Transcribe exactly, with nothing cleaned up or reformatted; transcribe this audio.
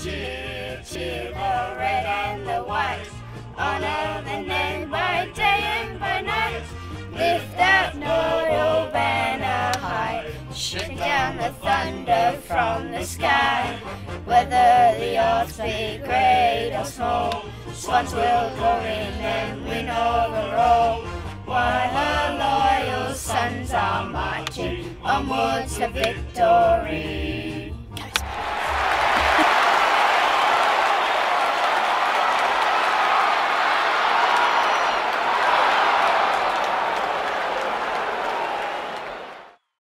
Cheer, cheer, the red and the white, honour the name by day and by night. Lift that royal banner high, shake down the thunder from the sky. Whether the odds be great or small, Swans will go in and win overall. While her loyal sons are marching onwards to victory.